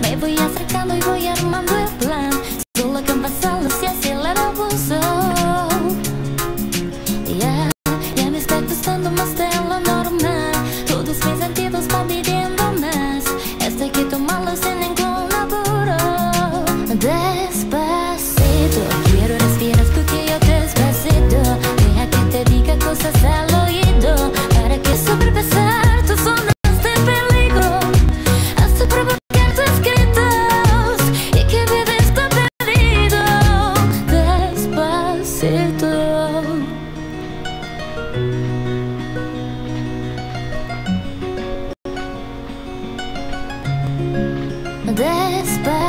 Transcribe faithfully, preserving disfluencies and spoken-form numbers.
Me voy acercando y voy armando el plan. Solo que han pasado si acelera el pulso. Yeah, ya me está costando más de lo normal. Todos mis sentidos van pidiendo más. Esto hay que tomarlo sin ningún apuro. Despacito, quiero respirar tu que yo despacito. Deja que te diga cosas al oído, para que sobrepasar tus zonas de peligro, hasta provocar tus gritos y que vives tan perdido. Despacito. Despacito.